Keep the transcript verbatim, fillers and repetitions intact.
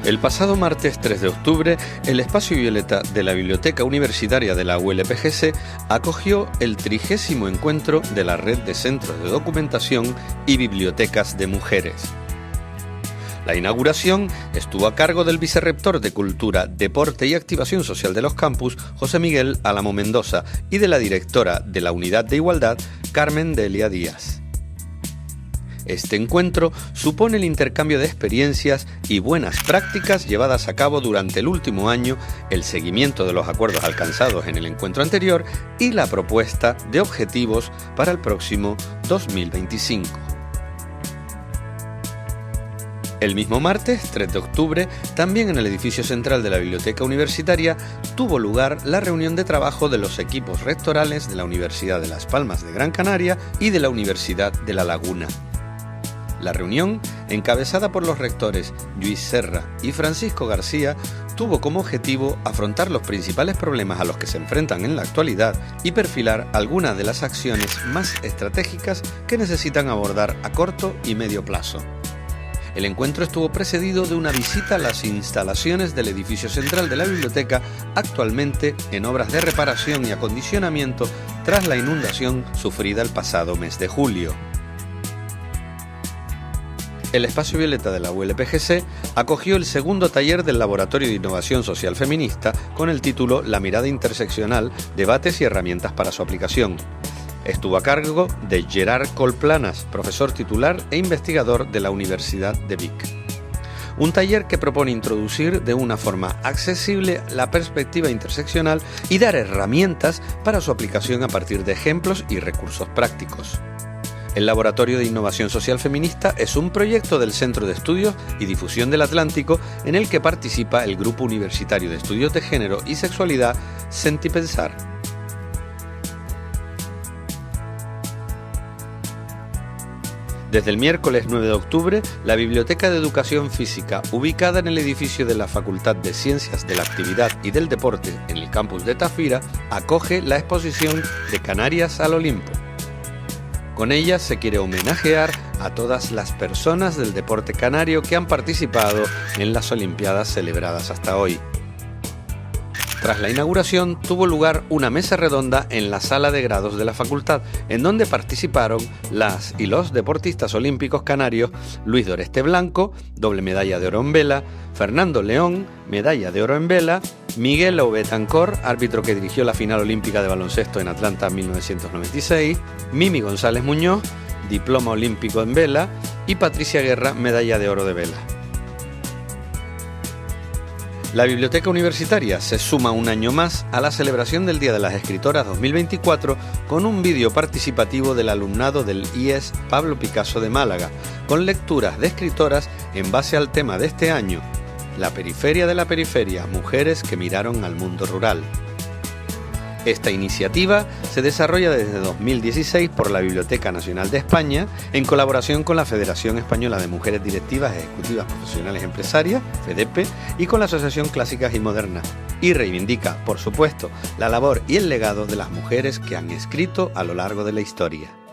El pasado martes tres de octubre, el espacio violeta de la Biblioteca Universitaria de la U L P G C acogió el trigésimo encuentro de la Red de Centros de Documentación y Bibliotecas de Mujeres. La inauguración estuvo a cargo del vicerrector de Cultura, Deporte y Activación Social de los campus, José Miguel Álamo Mendoza, y de la directora de la Unidad de Igualdad, Carmen Delia Díaz. Este encuentro supone el intercambio de experiencias y buenas prácticas llevadas a cabo durante el último año, el seguimiento de los acuerdos alcanzados en el encuentro anterior y la propuesta de objetivos para el próximo dos mil veinticinco. El mismo martes, tres de octubre, también en el edificio central de la Biblioteca Universitaria, tuvo lugar la reunión de trabajo de los equipos rectorales de la Universidad de Las Palmas de Gran Canaria y de la Universidad de La Laguna. La reunión, encabezada por los rectores Lluís Serra y Francisco García, tuvo como objetivo afrontar los principales problemas a los que se enfrentan en la actualidad y perfilar algunas de las acciones más estratégicas que necesitan abordar a corto y medio plazo. El encuentro estuvo precedido de una visita a las instalaciones del edificio central de la biblioteca, actualmente en obras de reparación y acondicionamiento tras la inundación sufrida el pasado mes de julio. El espacio violeta de la U L P G C acogió el segundo taller del Laboratorio de Innovación Social Feminista con el título La mirada interseccional, debates y herramientas para su aplicación. Estuvo a cargo de Gerard Colplanas, profesor titular e investigador de la Universidad de Vic. Un taller que propone introducir de una forma accesible la perspectiva interseccional y dar herramientas para su aplicación a partir de ejemplos y recursos prácticos. El Laboratorio de Innovación Social Feminista es un proyecto del Centro de Estudios y Difusión del Atlántico en el que participa el Grupo Universitario de Estudios de Género y Sexualidad Sentipensar. Desde el miércoles nueve de octubre, la Biblioteca de Educación Física, ubicada en el edificio de la Facultad de Ciencias de la Actividad y del Deporte en el campus de Tafira, acoge la exposición de Canarias al Olimpo. Con ella se quiere homenajear a todas las personas del deporte canario que han participado en las Olimpiadas celebradas hasta hoy. Tras la inauguración tuvo lugar una mesa redonda en la sala de grados de la facultad, en donde participaron las y los deportistas olímpicos canarios Luis Doreste Blanco, doble medalla de oro en vela, Fernando León, medalla de oro en vela, Miguel Betancor, árbitro que dirigió la final olímpica de baloncesto en Atlanta en mil novecientos noventa y seis, Mimi González Muñoz, diploma olímpico en vela, y Patricia Guerra, medalla de oro de vela. La Biblioteca Universitaria se suma un año más a la celebración del Día de las Escritoras dos mil veinticuatro con un vídeo participativo del alumnado del I E S Pablo Picasso de Málaga, con lecturas de escritoras en base al tema de este año, la periferia de la periferia, mujeres que miraron al mundo rural. Esta iniciativa se desarrolla desde dos mil dieciséis por la Biblioteca Nacional de España en colaboración con la Federación Española de Mujeres Directivas, Ejecutivas, Profesionales, Empresarias, FEDEPE, y con la Asociación Clásicas y Modernas, y reivindica, por supuesto, la labor y el legado de las mujeres que han escrito a lo largo de la historia.